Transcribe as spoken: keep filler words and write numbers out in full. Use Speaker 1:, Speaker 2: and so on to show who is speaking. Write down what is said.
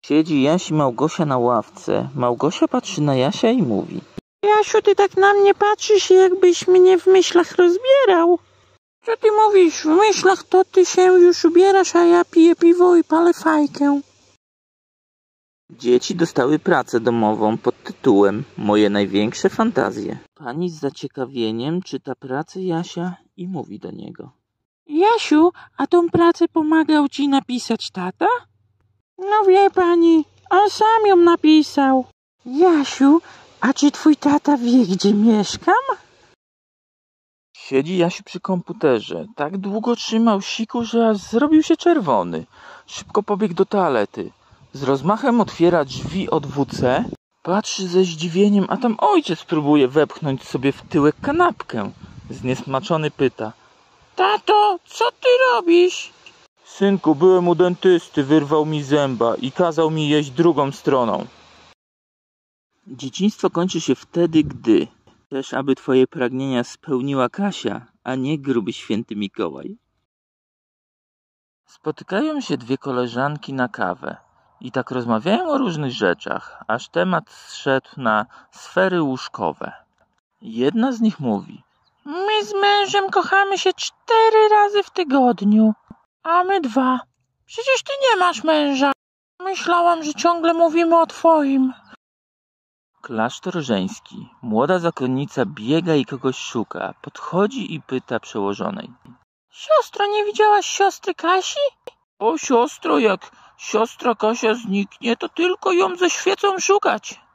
Speaker 1: Siedzi Jaś i Małgosia na ławce. Małgosia patrzy na Jasia i mówi: Jasiu, ty tak na mnie patrzysz, jakbyś mnie w myślach rozbierał. Co ty mówisz? W myślach to ty się już ubierasz, a ja piję piwo i palę fajkę. Dzieci dostały pracę domową pod tytułem Moje największe fantazje. Pani z zaciekawieniem czyta pracę Jasia i mówi do niego: Jasiu, a tą pracę pomagał ci napisać tata? No wie pani, on sam ją napisał. Jasiu, a czy twój tata wie, gdzie mieszkam? Siedzi Jasiu przy komputerze. Tak długo trzymał siku, że aż zrobił się czerwony. Szybko pobiegł do toalety. Z rozmachem otwiera drzwi od W C. Patrzy ze zdziwieniem, a tam ojciec próbuje wepchnąć sobie w tyłek kanapkę. Zniesmaczony pyta: Tato, co ty robisz? Synku, byłem u dentysty, wyrwał mi zęba i kazał mi jeść drugą stroną. Dzieciństwo kończy się wtedy, gdy chcesz, aby twoje pragnienia spełniła Kasia, a nie gruby święty Mikołaj. Spotykają się dwie koleżanki na kawę i tak rozmawiają o różnych rzeczach, aż temat zszedł na sfery łóżkowe. Jedna z nich mówi: My z mężem kochamy się cztery razy w tygodniu, a my dwa. Przecież ty nie masz męża. Myślałam, że ciągle mówimy o twoim. Klasztor żeński. Młoda zakonnica biega i kogoś szuka. Podchodzi i pyta przełożonej: Siostro, nie widziałaś siostry Kasi? O siostro, jak siostra Kasia zniknie, to tylko ją ze świecą szukać.